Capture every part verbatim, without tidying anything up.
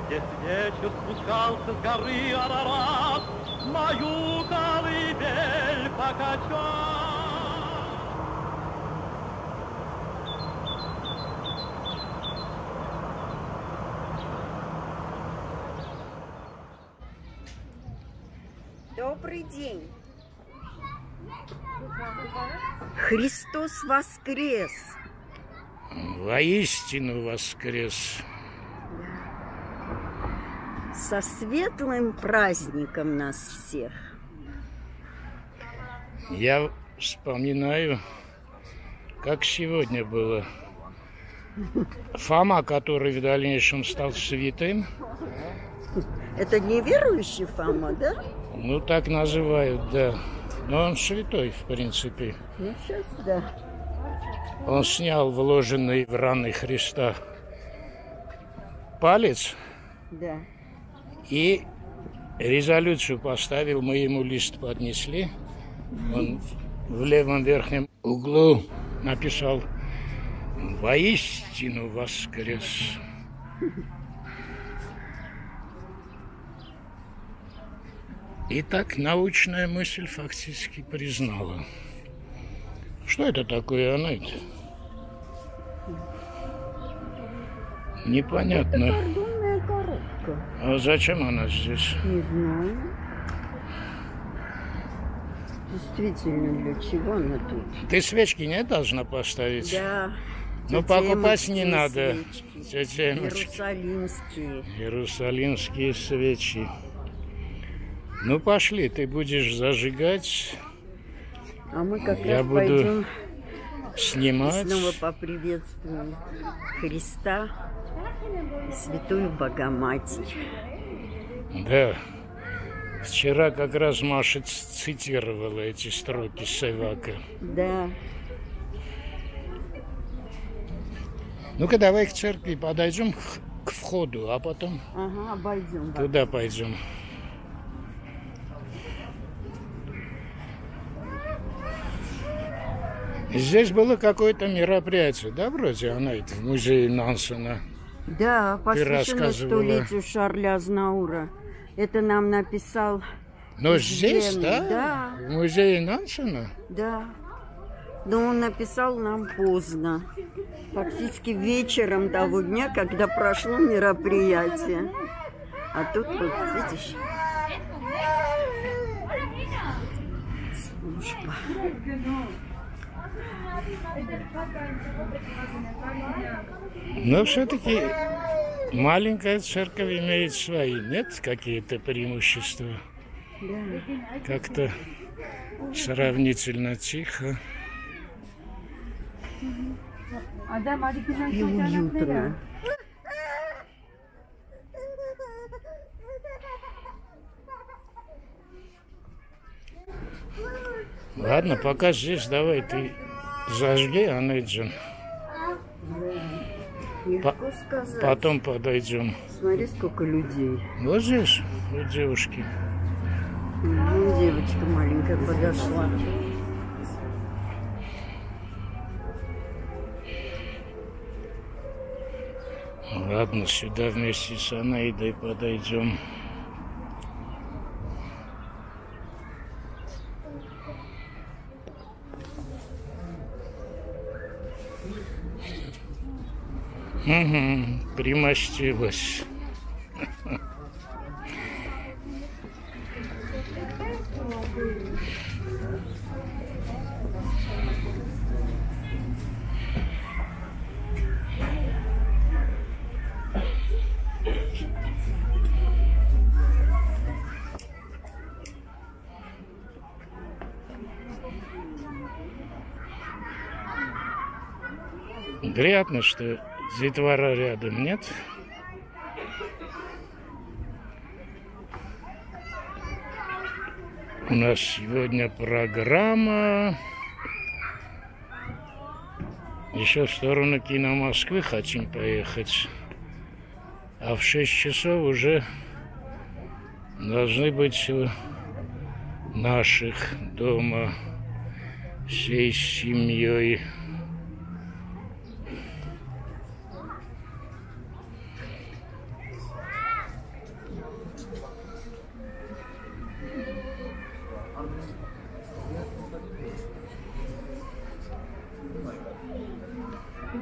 где с вечер спускался с горы Арарат, мою колыбель покачал. Добрый день! Христос воскрес! Воистину воскрес! Со светлым праздником нас всех! Я вспоминаю, как сегодня было. Фома, который в дальнейшем стал святым. Это неверующий Фома, да? Ну, так называют, да. Но он святой, в принципе. Ну, сейчас, да. Он снял вложенный в раны Христа палец. Да. И резолюцию поставил, мы ему лист поднесли. Он в левом верхнем углу написал: «Воистину воскрес». И так научная мысль фактически признала. Что это такое, Анет? Непонятно. Это картонная коробка. А зачем она здесь? Не знаю. Действительно, для чего она тут? Ты свечки не должна поставить? Да. Ну, покупать не надо. Свечки. Иерусалимские. Иерусалимские свечи. Ну, пошли, ты будешь зажигать. А мы как Я раз буду пойдем снимать. И снова поприветствуем Христа и Святую Богоматерь. Да. Вчера как раз Маша цитировала эти строки Севака. Да. Ну-ка, давай к церкви подойдем к входу, а потом ага, обойдем. Туда пойдем. Здесь было какое-то мероприятие, да, вроде, она это в музее Нансена? Да, посвящено столетию Шарля Азнаура. Это нам написал... Но здесь, да? Да. В музее Нансена? Да. Но он написал нам поздно. Фактически вечером того дня, когда прошло мероприятие. А тут вот, видишь... Служба. Но все-таки маленькая церковь имеет свои, нет, какие-то преимущества? Да. Как-то сравнительно тихо. И уютно. Ладно, пока здесь давай ты зажги, Анеджин. Легко сказать. Потом подойдем. Смотри, сколько людей. Вот здесь, вот девушки. Ну, девочка маленькая подошла. Ладно, сюда вместе с Анаидой подойдем. Угу, примостилась. Приятно, что детвора рядом, нет? У нас сегодня программа. Еще в сторону кино Москвы хотим поехать. А в шесть часов уже должны быть у наших дома всей семьей.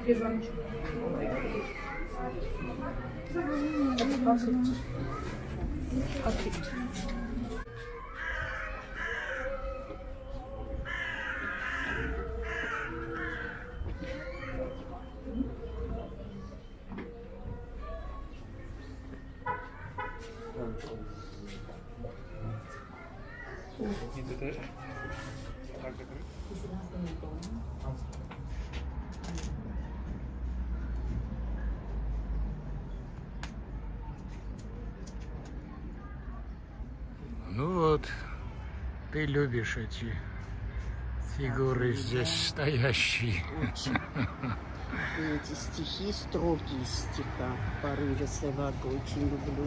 Ну вот, ты любишь эти фигуры здесь стоящие. Очень. И эти стихи, строки из стиха Порыжа Севаго очень люблю.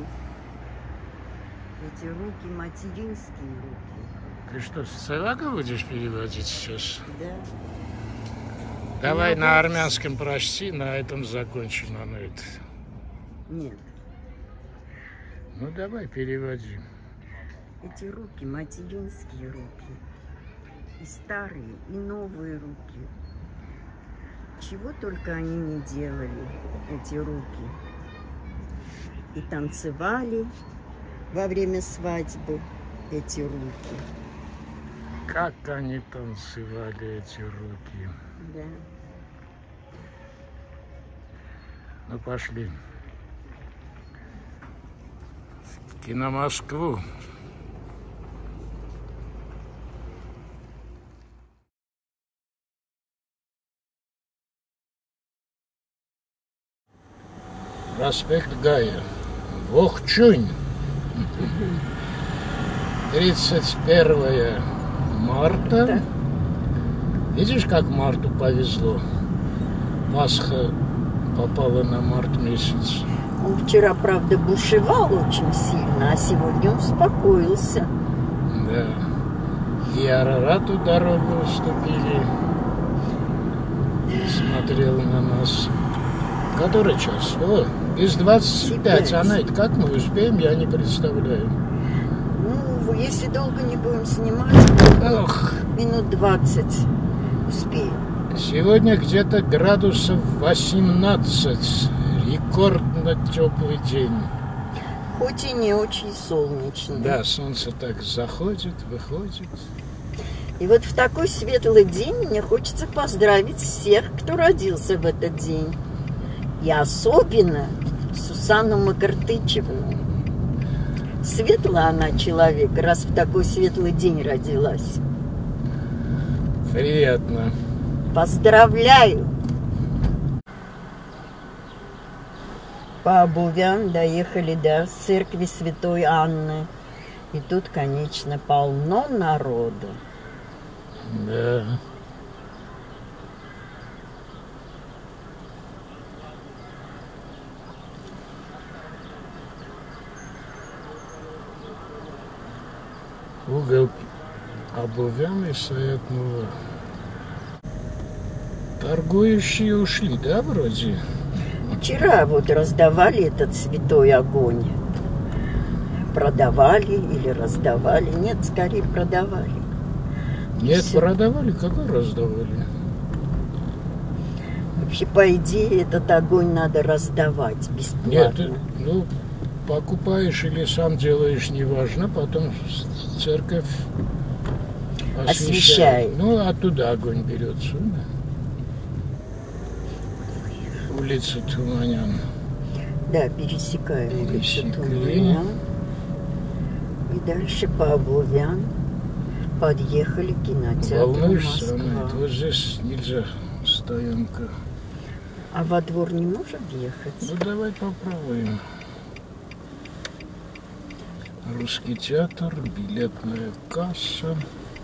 Эти руки, материнские руки. Ты что, с Севаго будешь переводить сейчас? Да. Давай Я на вот... армянском прочти, на этом закончим. На это. Нет. Ну давай, переводи. Эти руки, материнские руки. И старые, и новые руки. Чего только они не делали, эти руки. И танцевали во время свадьбы эти руки. Как они танцевали, эти руки. Да. Ну пошли. В кино Москву. Проспект Гая. Вохчунь. тридцать первое марта. Да. Видишь, как марту повезло? Пасха попала на март месяц. Он вчера, правда, бушевал очень сильно, а сегодня успокоился. Да. И Арарату дорогу уступили. Смотрел на нас. Который час? О, без двадцати пяти. А на это как мы успеем, я не представляю. Ну, если долго не будем снимать, Ох. минут двадцать успеем. Сегодня где-то градусов восемнадцать. Рекордно теплый день. Хоть и не очень солнечный. Да, солнце так заходит, выходит. И вот в такой светлый день мне хочется поздравить всех, кто родился в этот день. И особенно Сусанну Макартычевну. Светлая она человек, раз в такой светлый день родилась. Приятно. Поздравляю! По Обувям доехали до церкви Святой Анны. И тут, конечно, полно народу. Да. Угол Обувям и Саятнова. Торгующие ушли, да, вроде? Вчера вот раздавали этот святой огонь. Продавали или раздавали. Нет, скорее продавали. Нет, Всё. продавали, какой раздавали? Вообще, по идее, этот огонь надо раздавать бесплатно. Нет, ты, ну, покупаешь или сам делаешь, неважно, потом церковь освещает. Освещает. Ну, оттуда огонь берется. Да? Улица Туманян. Да, пересекаем улицу Пересекли. Туманян. И дальше по Обувям подъехали к кинотеатру Волнуешься, Москва. Анна? Вот здесь нельзя стоянка. А во двор не можем въехать? Ну, давай попробуем. Русский театр, билетная касса.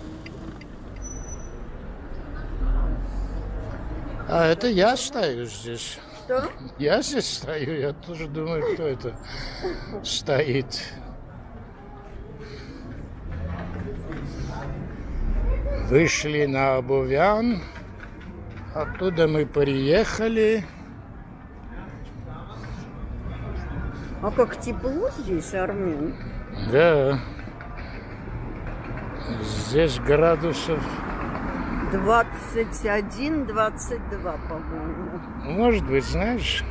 А это я стою здесь. Что? Я здесь стою, я тоже думаю, кто это стоит. Вышли на Обувян, оттуда мы приехали. А как тепло здесь, Армен? Да. Здесь градусов двадцать один, двадцать два, по-моему. Может быть, знаешь.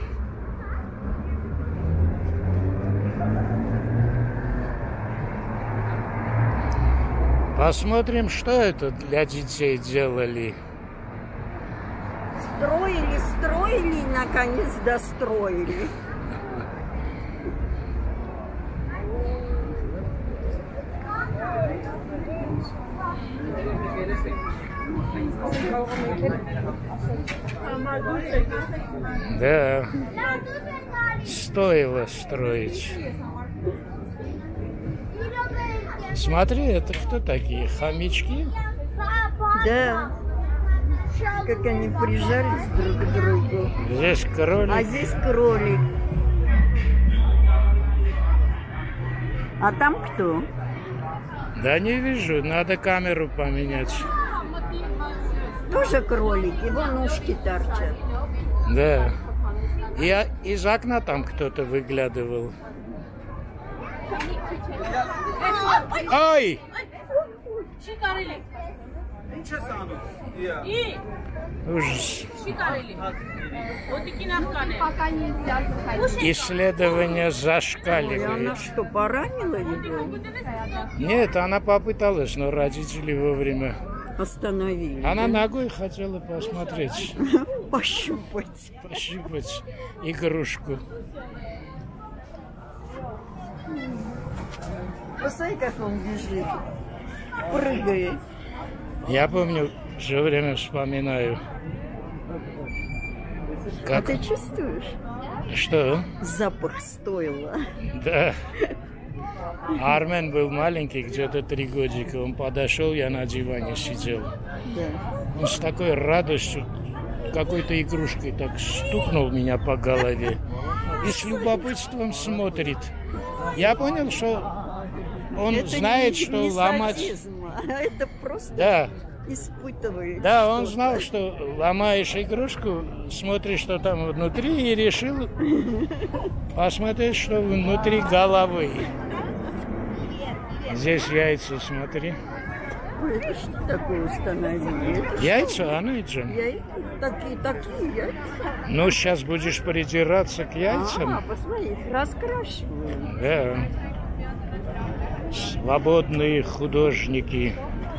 Посмотрим, что это для детей делали. Строили, строили и, наконец, достроили. Да, стоило строить. Смотри, это кто такие? Хомячки? Да. Как они прижались друг к другу. Здесь кролик. А здесь кролик. А там кто? Да не вижу, надо камеру поменять. Тоже кролик, его ножки торчат. Да. И из окна там кто-то выглядывал. Ой! Ужас. Исследование зашкаливает. Ой, она что, поранила его? Нет, она попыталась, но родители вовремя Остановили. Она да? ногой хотела посмотреть. Пощупать. Пощупать игрушку. Посмотри, как он бежит. Прыгает. Я помню, все время вспоминаю. Как... А ты чувствуешь? Что? Запах стойла. Да. Армен был маленький, где-то три годика. Он подошел, я на диване сидел. Да. Он с такой радостью какой-то игрушкой так стукнул меня по голове. И с любопытством смотрит. Я понял, что он это знает, не, что не ломать... садизм, а это просто Да. испытывает. Да, он что-то. знал, что ломаешь игрушку, смотришь, что там внутри, и решил посмотреть, что внутри головы. Здесь яйца, смотри. Ой, это что такое установили? Это Яйца, Аныджан? яйца? Такие, такие яйца. Ну, сейчас будешь придираться к яйцам. А, посмотри, их раскрашивают. Да. Свободные художники.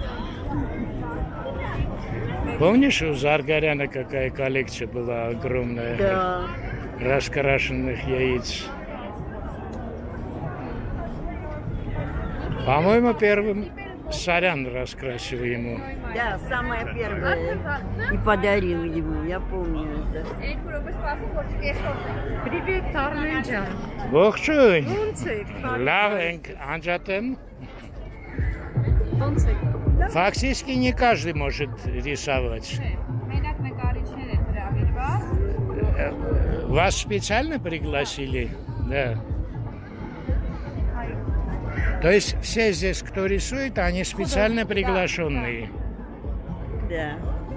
Помнишь, у Заргаряна какая коллекция была огромная? Да. Раскрашенных яиц. По-моему, первым Сарян раскрасил ему. Да, самое первое. И подарил ему, я помню это. Привет, Арменджан. Ողջույն։ Ոնց եք։ Լավ ենք, անջատեմ։ Ոնց եք։ Фактически не каждый может рисовать. Մենակ նկարիչներ են հրավիրված։ Вас специально пригласили? Да. То есть все здесь, кто рисует, они специально приглашенные. Да.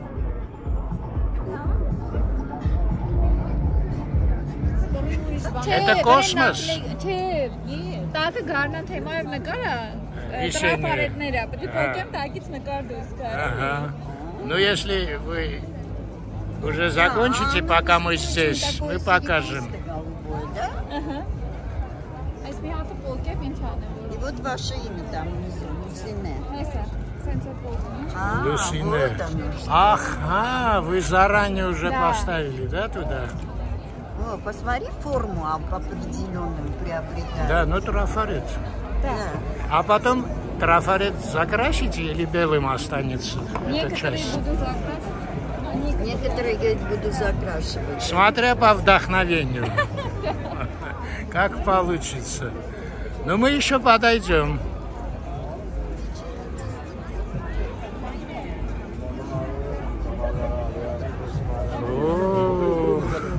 Это космос. Չէ, տակը գարնան թեմայով նկարը Весеннее. տրաֆարետներ է, պետք է А. փոքեմ տակից նկար դուրս գա։ Ага. Ну, если вы уже закончите, пока мы здесь, мы покажем. Голубой, да? Ահա։ Այս մի հատը փոքեմ ինչ անեմ։ И вот ваше имя там внизу, Лусине. Հեսա, սենց է փոքեմ։ А, Люсине. вот оно что. Ага, вы заранее уже Да. поставили, да, туда? О, посмотри форму определенную приобретает. Да, ну трафарет. Да. А потом трафарет закрасите или белым останется эта Некоторые часть? буду закрашивать. Некоторые, говорят, буду закрашивать. Смотря по вдохновению. Как получится. Но мы еще подойдем. О.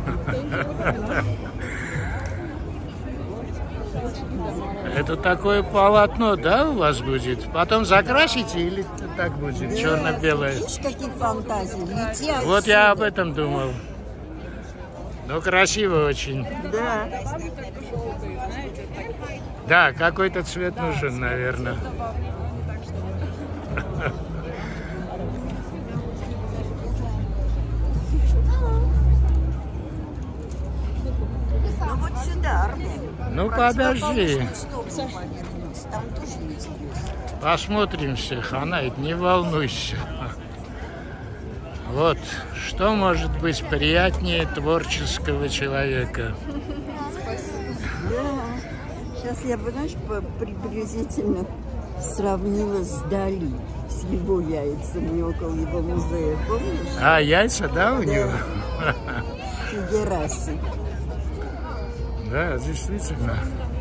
Это такое полотно, да, у вас будет? Потом закрасите или так будет, Да, черно-белое? Видишь, какие фантазии летят. Вот я об этом думал. Ну, красиво очень. Да. Да, какой-то цвет нужен, наверное. Ну подожди. Там тоже есть. Посмотрим всех, Анаит, не волнуйся. Вот, что может быть приятнее творческого человека? Да. Сейчас я бы, знаешь, приблизительно сравнила с Дали, с его яйцами около его музея, помнишь? А, яйца, да, у Да. него? Фигерасы. Да, действительно.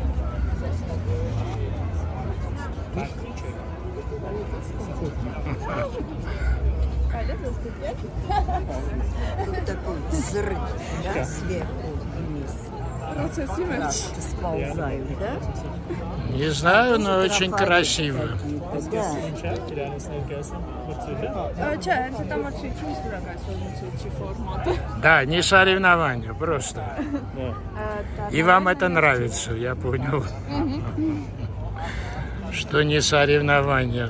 Тут такой взрыв, да, сверху вниз. Краски сползают, да? Не знаю, но очень красиво. Да. Да, не соревнования, просто. И вам это нравится, я понял. Что не соревнования.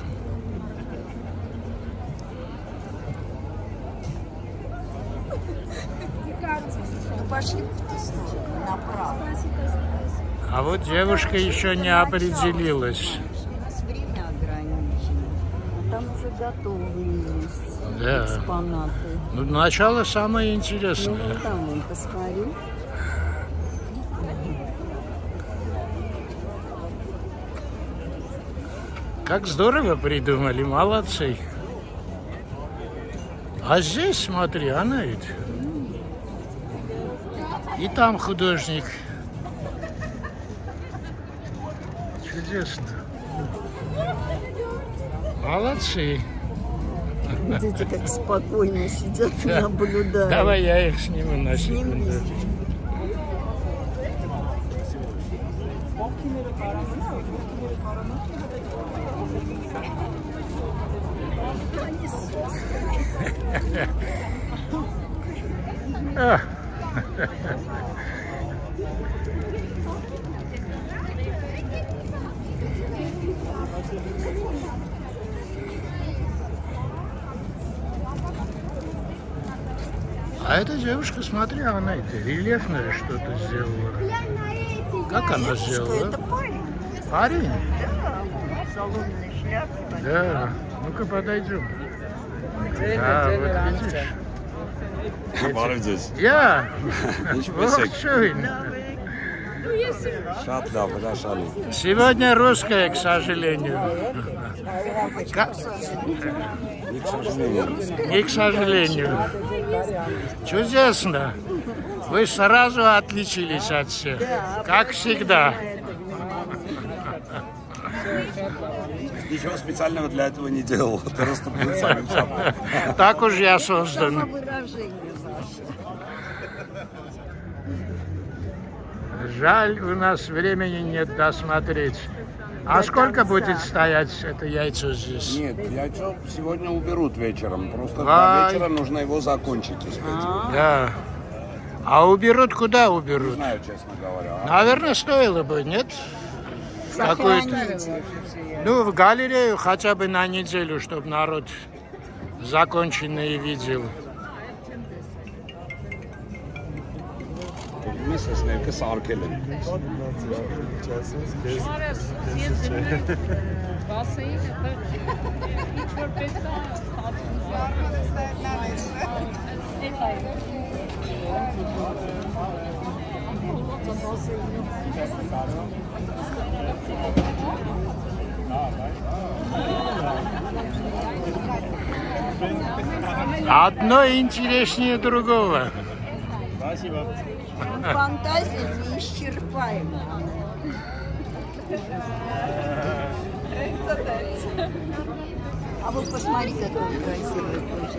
Ну, пошли в ту сторону, направо. А вот девушка еще не определилась. У нас время ограничено. А там уже готовые есть Да. экспонаты. Ну, начало самое Ну, интересное. вон там, вон, посмотри. Как здорово придумали, молодцы. А здесь, смотри, она ведь. И там художник. Чудесно. Молодцы. Видите, как спокойно сидят и Да. наблюдают. Давай я их сниму на Сними. секунду. А. А эта девушка, смотри, она это рельефное что-то сделала. Как она Что сделала? это парень? Парень? Да, в соломенной шляпе. Да. Ну-ка подойдем. Да, вот видишь. Waren здесь? Я. Ich bin Ох, sick. schön. Шатла, вода шали. Сегодня русская, к сожалению. Ка- Не к сожалению. Не к сожалению. Чудесно. Вы сразу отличились от всех. Как всегда. Ничего специального для этого не делал. Просто был самым шаблом. Так уж я создан. Выражение наше. Жаль, у нас времени нет досмотреть. А сколько будет стоять это яйцо здесь? Нет, яйцо сегодня уберут вечером. Просто Вай. до вечера нужно его закончить испечь. Да. А уберут куда Не уберут? знаю, честно говоря. Наверное, стоило бы, нет? Какую-то, ну, в галерею хотя бы на неделю, чтобы народ законченные видел. Misses leuke saarkillen. Одно интереснее другого. Фантазия неисчерпаема. А вот посмотри, какой красивый тоже.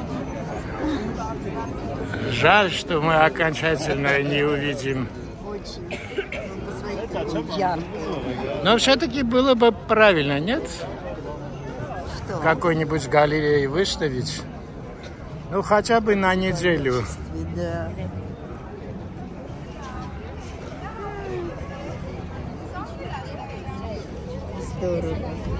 Жаль, что мы окончательно не увидим. Очень. Ну, посмотри, какой яркий. Но все-таки было бы правильно, нет? Что? В какой-нибудь галерее выставить. Ну, хотя бы на неделю. Да. Здорово.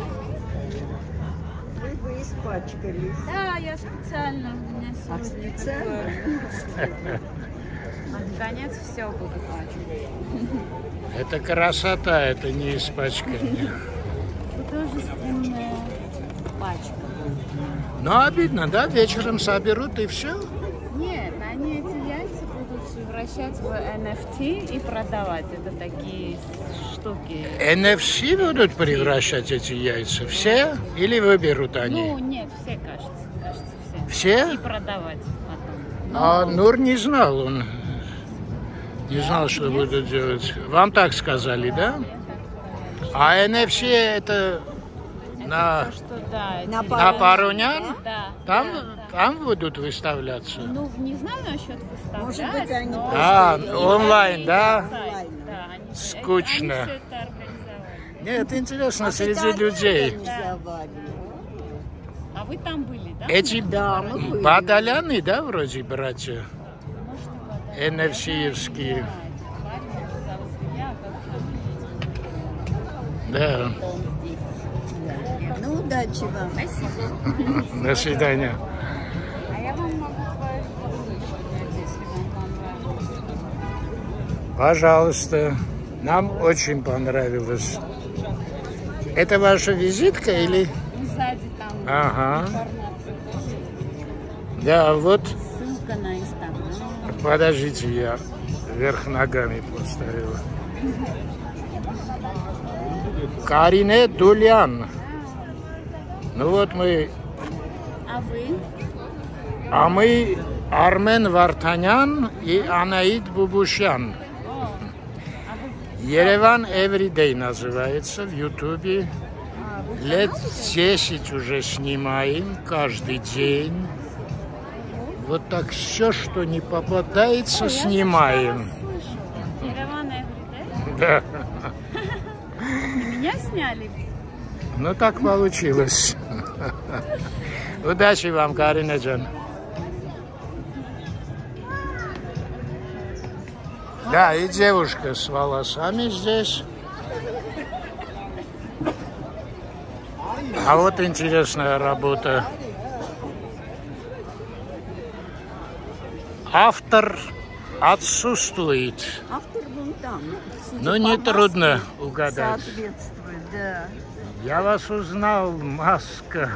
Вы бы испачкались. Да, я специально. У меня А сегодня специально? такое. Под конец все буду пачкать. Это красота, это не испачкание. Художественная пачка. Ну, обидно, да? Вечером соберут и все? Нет, они эти яйца будут превращать в эн эф ти и продавать. Это такие штуки. эн эф си будут превращать эти яйца? Все? Или выберут они? Ну, нет, все, кажется. Кажется, все. Все? И продавать потом. А Нур не знал, он не знал, что будут делать. Вам так сказали, да? А эн эф си это на, То, что, да, На эти- на Парунян? Да. Там, да, да. там будут выставляться? Ну, не знаю насчет выставлять. Может быть, они но- А, просто- онлайн, да? Сайт, да, они- Скучно. Они все это организовали. Нет, интересно, Это среди они людей. организовали. А вы там были, да? Эти Да, мы были. бадаляны, да, вроде братья? Может, и вода. эн эф си-евские. Парень зовут Илья, как Да. Ну, удачи вам. Спасибо. До свидания. А я вам могу свою фоточку дать, если вам понравилось. Пожалуйста. Нам очень понравилось. Это ваша визитка или? И сзади там Ага. информация. Да, вот. Ссылка на Инстаграм. Подождите, я вверх ногами поставил. Карине Дулян. Ну вот мы, А вы? а мы Армен Вартанян и Анаид Бубушян. О, а вы Ереван Everyday называется в Ютубе. Лет десять уже снимаем, каждый день. Вот так все, что не попадается, снимаем. слышала. Ереван Everyday? Да. И меня сняли? Ну так получилось. Удачи вам, Карина Джан. Да, и девушка с волосами здесь. А вот интересная работа. Автор отсутствует. Автор вон там. Судя Но по не маске, трудно угадать. Соответствует, да. Я вас узнал, маска.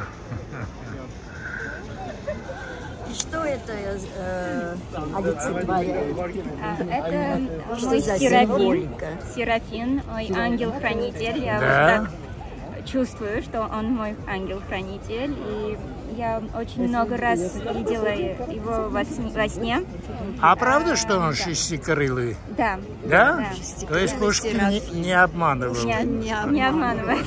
И что это э, олицетворяет? А, Это Что мой за Серафин, символика? Серафин, мой ангел-хранитель. Я Да? вот так чувствую, что он мой ангел-хранитель. И я очень много раз видела его во сне. во сне. А правда, что он шестикрылый? Да. Да? Да. То есть Пушкин не, не обманывал? Не, не обманывает.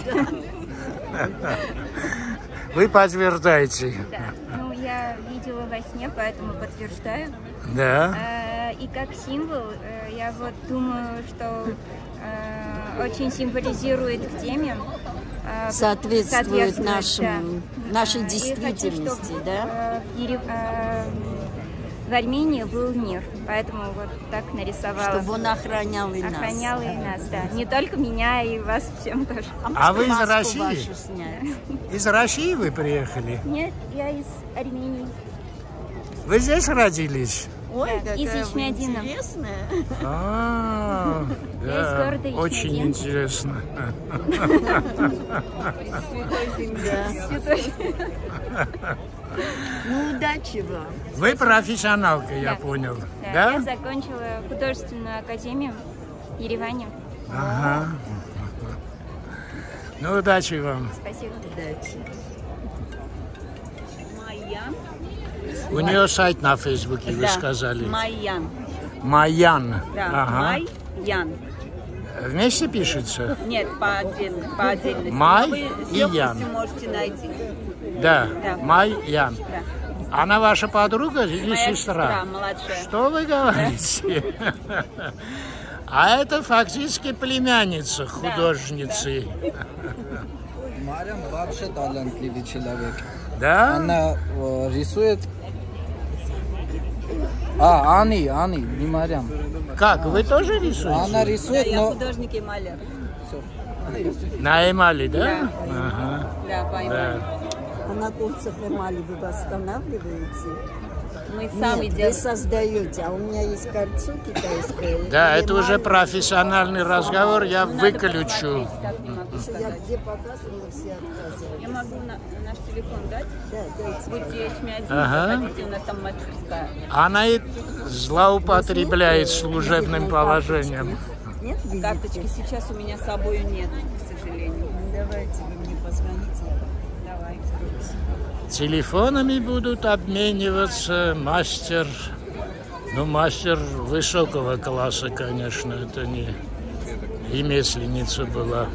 Вы подтверждаете? Да. Ну, я видела во сне, поэтому подтверждаю. Да. Э, И как символ, э, я вот думаю, что э, очень символизирует к теме. э, Соответствует нашему, да. нашей Э, и хочу, действительности, чтоб, да? э, в Ере- э, в Армении был мир, поэтому вот так нарисовала. Чтобы он охранял и нас. Охранял и нас, да. Не только меня, и вас всем тоже. А вы из маску России? вашу снять? Из России вы приехали? Нет, я из Армении. Вы здесь родились? Ой, Да, какая из вы Ичмядина. интересная. А, Я из да, города очень Ичмядин. интересно. Ну, удачи вам. Вы профессионалка, я Да. понял. Да, Да? Я закончила художественную академию в Ереване. Ага. Ну, удачи вам. Спасибо. Удачи. У нее сайт на Фейсбуке, вы Да. сказали. Майян. Майян. Да, Ага. Майян. Вместе пишется? Нет, по, отдельно, по отдельности. Май Но вы с и легкостью Ян. можете найти. Да. Да. Майян. Да. Она ваша подруга или Моя сестра? сестра младшая. Что вы говорите? А это фактически племянница художницы. Марьям вообще талантливый человек. Да? Она э, рисует... А, Ани, Ани, не Марьям. Как, вы тоже рисуете? Она рисует, Я но... художник и маляр. На эмали, да? Да. Ага. Да, по Да. А на курсах эмали вы восстанавливаете? Мы сами Нет, делаем. вы создаете, а у меня есть кольцо китайское. Да, и это уже маленькое. профессиональный разговор, я Надо выключу. посмотреть, как не могу Я сказать. где показывала, все отказывали. Я могу на, наш телефон дать? Да, дайте. Будьте эйч эм один, Ага. заходите, у нас там мастерская. Она и злоупотребляет служебным положением. Нет визитки? Карточки сейчас у меня с собой нет, к сожалению. Ну, давайте вы мне позвоните. Давай. Телефонами будут обмениваться мастер, ну мастер высокого класса, конечно, это не ремесленница была.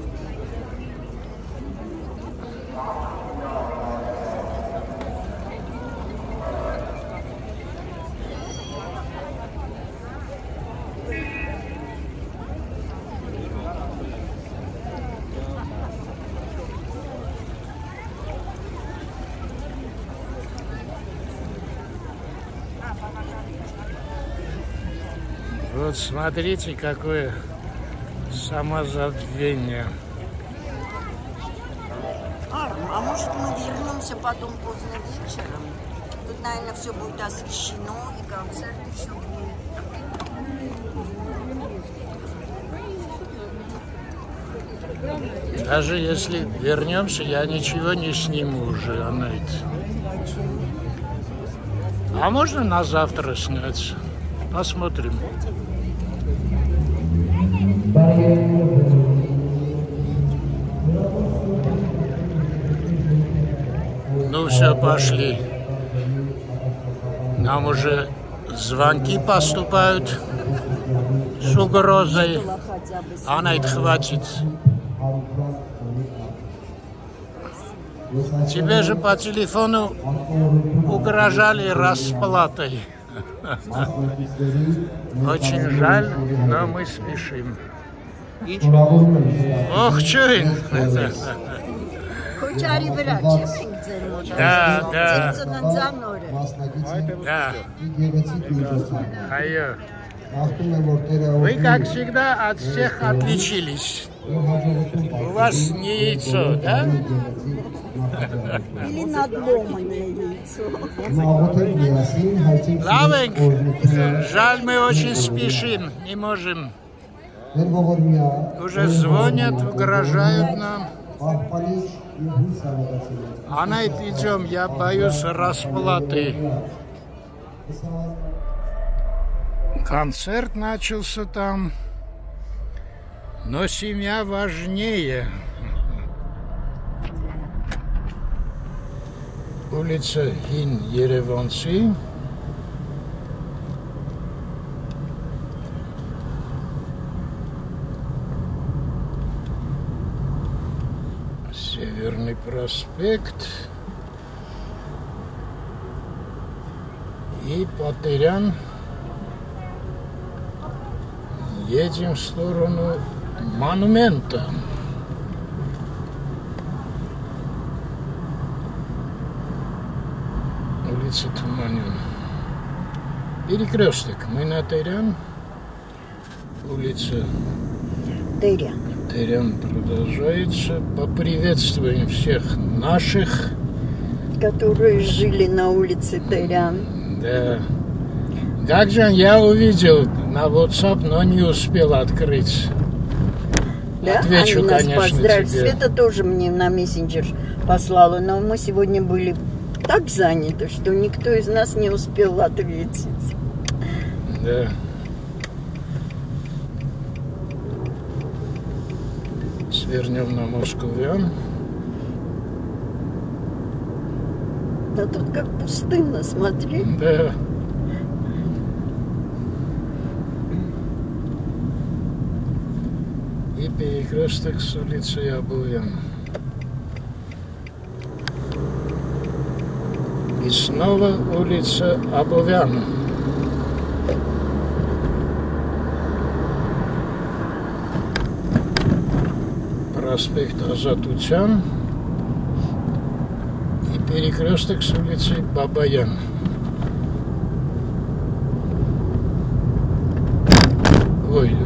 Вот смотрите, какое самозабвение. А, а может мы вернемся потом поздно вечером? Тут, наверное, все будет освещено и концерт еще будет. Даже если вернемся, я ничего не сниму уже, Анет. А можно на завтра снять? Посмотрим. Ну все, пошли. Нам уже звонки поступают с угрозой. Анет, хватит. Тебе же по телефону угрожали расплатой. Очень жаль, но мы спешим. Ох, чуин! Хочари врачи, Да, да, Занзаноре. да. Айо. Вы, как всегда, от всех отличились. У вас не яйцо, да? Или надломанное яйцо. Лавеньк, жаль, мы очень спешим, не можем. Уже звонят, угрожают нам. Анет, идем, я боюсь расплаты. Концерт начался там, но семья важнее. Улица Хин Ереванцы. Северный проспект. И Патерян. Едем в сторону монумента. Улица Туманин. Перекресток. Мы на Терян. Улица Терян. Терян продолжается. Поприветствуем всех наших, Которые жили на улице Терян. да. Как же я увидел на WhatsApp, но не успел открыть. Да? Отвечу, Они нас конечно, поздравили. тебе. Света тоже мне на мессенджер послала, но мы сегодня были так заняты, что никто из нас не успел ответить. Да. Свернем на Московян. Да тут как пустынно, смотри. Да. И перекресток с улицей Абуян. И снова улица Абуян. Проспект Азатутян. И перекресток с улицей Бабаян. Ой,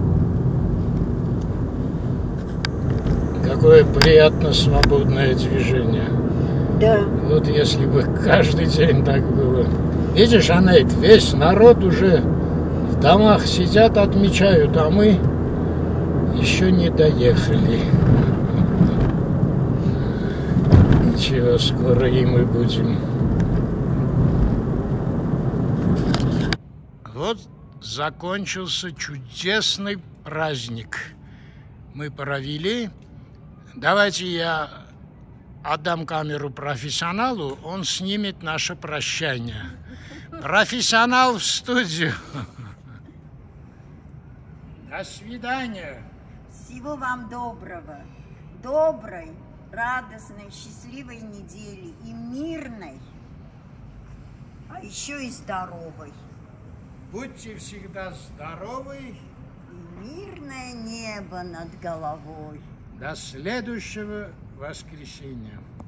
какое приятно свободное движение. Да. Вот если бы каждый день так было. Видишь, Анет, весь народ уже в домах сидят, отмечают, а мы еще не доехали. Ничего, скоро и мы будем. Вот закончился чудесный праздник. Мы провели. Давайте я отдам камеру профессионалу, он снимет наше прощание. Профессионал в студию. До свидания. Всего вам доброго. Доброй, радостной, счастливой недели и мирной, а еще и здоровой. Будьте всегда здоровы. И мирное небо над головой. До следующего воскресенья.